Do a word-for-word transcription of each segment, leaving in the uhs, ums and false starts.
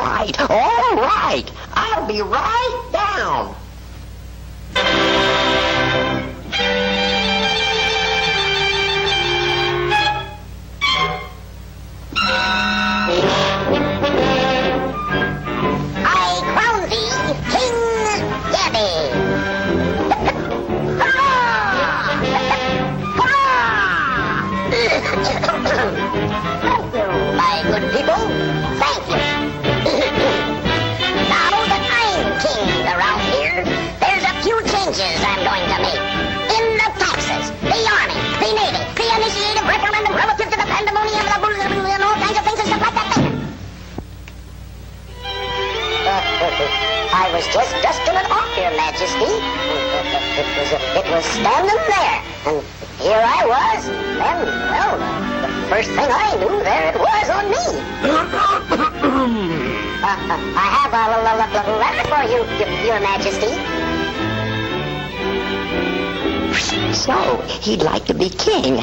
right, all right. I'll be right down. I crown thee King Gabby. Thank you, my good people. Thank you. Now that I'm king around here, there's a few changes I'm going to make. In the taxes, the army, the navy, the initiative referendum relative to the pandemonium, and all kinds of things and stuff like that. I was just dusting it off, Your Majesty. It was, it was standing there, and here I was, and, well, the first thing I knew, there it was on me. uh, uh, I have a, a, a, a letter for you, Your Majesty. So, he'd like to be king.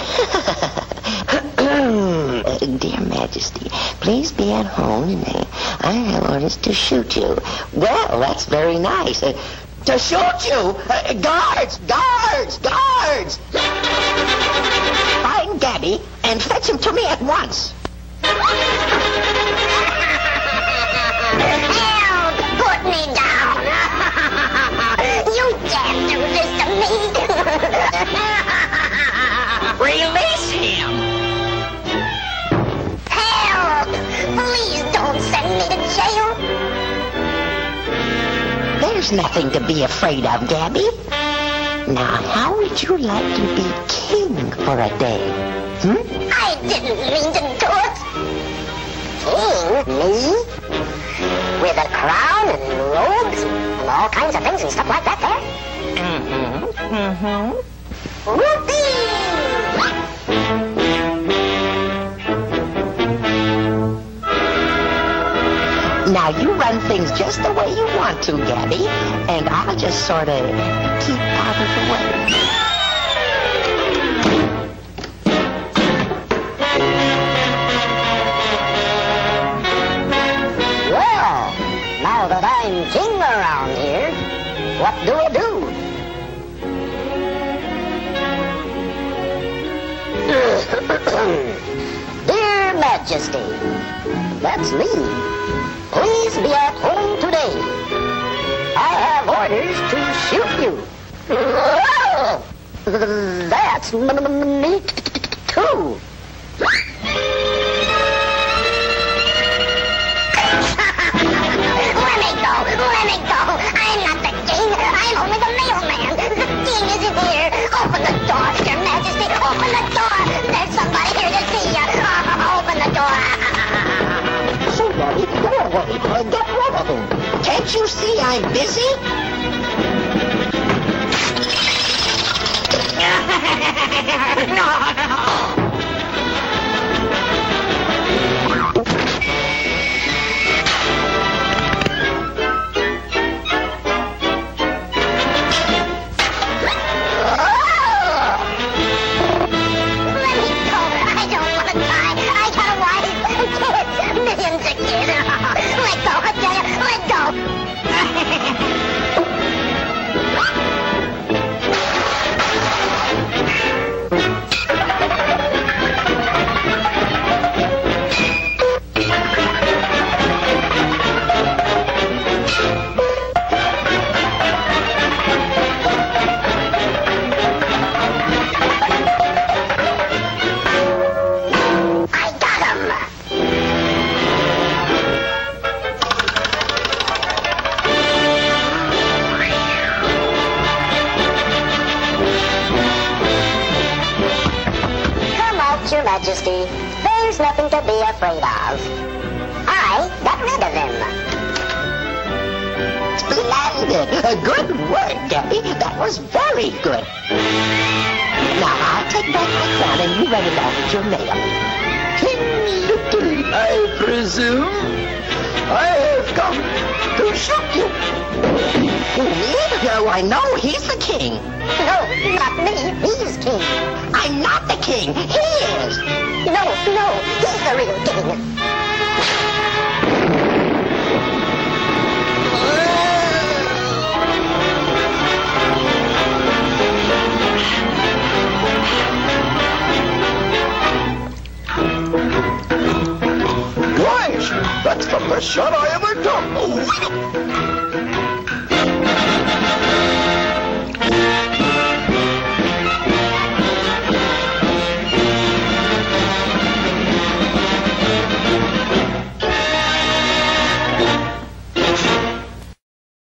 uh, dear Majesty, please be at home today. I have orders to shoot you. Well, that's very nice. Uh, to shoot you? Uh, guards! Guards! Guards! Find Gabby and fetch him to me at once. Help! Put me down! You can't do this to me! Release him! Help! Please don't send me to jail! There's nothing to be afraid of, Gabby. Now, how would you like to be king for a day? Hmm? I didn't mean to do it! King? Me? With a crown and robes and all kinds of things and stuff like that there? Mm-hmm. Mm-hmm. Whoopee! Now, you run things just the way you want to, Gabby, and I'll just sort of keep out of the way. Well, now that I'm king around here, what do I do? Dear Majesty, that's me. Please be at home today. I have orders to shoot you. That's m- m- me t- t- too. Let me go, let me go. I'm not the king. I'm only the mailman. The king isn't here. Open the door, Your Majesty. Open the door. There's somebody here to see you. Open the door. So, Gabby, go away. Uh, get rid of him. Can't you see I'm busy? No, no. Your Majesty, there's nothing to be afraid of. I got rid of him. Splendid! A good word, Gabby. That was very good. Now, I'll take back my crown and you run it off with your mail. King Little, I presume. I have come to shoot you. Who, me? Oh, I know. He's the king. No, not me. He's king. I'm not the king. He is. No, no, he's the real king. Oh,